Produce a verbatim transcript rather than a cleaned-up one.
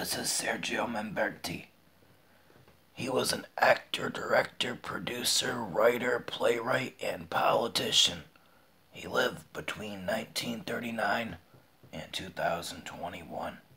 This is Sérgio Mamberti. He was an actor, director, producer, writer, playwright, and politician. He lived between nineteen thirty-nine and two thousand twenty-one.